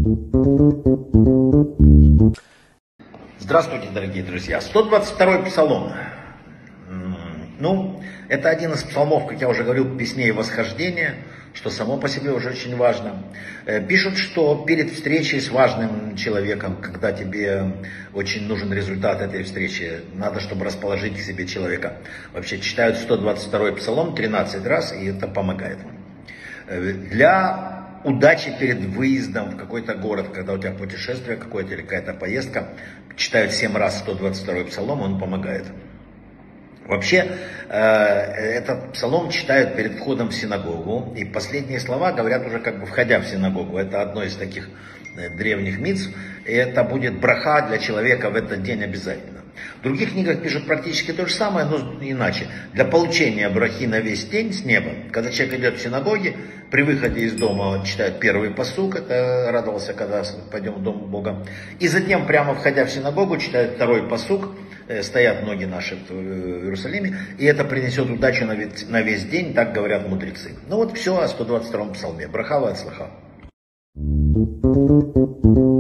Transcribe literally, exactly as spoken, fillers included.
Здравствуйте, дорогие друзья. сто двадцать второй псалом. Ну, это один из псалмов, как я уже говорил, песней восхождения, что само по себе уже очень важно. Пишут, что перед встречей с важным человеком, когда тебе очень нужен результат этой встречи, надо, чтобы расположить к себе человека. Вообще читают сто двадцать второй псалом тринадцать раз, и это помогает. Для удачи перед выездом в какой-то город, когда у тебя путешествие какое-то или какая-то поездка, читают семь раз сто двадцать второй псалом, он помогает. Вообще, этот псалом читают перед входом в синагогу, и последние слова говорят уже как бы входя в синагогу. Это одно из таких древних мицв, и это будет браха для человека в этот день обязательно. В других книгах пишут практически то же самое, но иначе. Для получения брахи на весь день с неба, когда человек идет в синагоге, при выходе из дома читает первый пасук, это радовался, когда пойдем в дом Бога. И затем, прямо входя в синагогу, читают второй пасук, стоят ноги наши в Иерусалиме, и это принесет удачу на весь день, так говорят мудрецы. Ну вот все о сто двадцать втором псалме. Браха ва ацлаха.